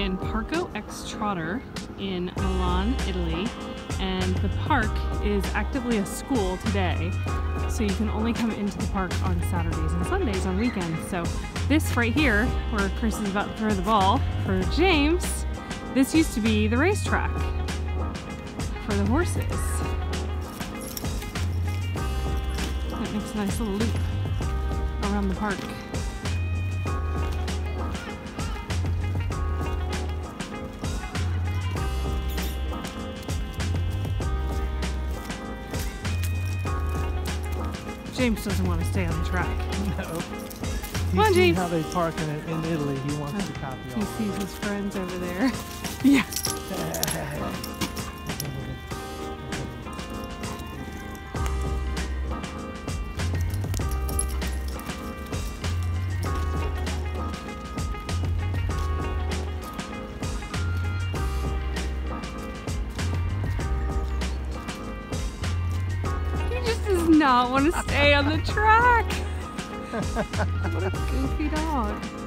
in Parco Trotter in Milan, Italy, and the park is actively a school today, so you can only come into the park on Saturdays and Sundays on weekends. So this right here, where Chris is about to throw the ball for James, this used to be the racetrack for the horses. That makes a nice little loop around the park. James doesn't want to stay on the track. No. Come on, James. How they park in Italy. He wants to copy all. He sees his friends over there. Yeah. Does not want to stay on the track. What a goofy dog.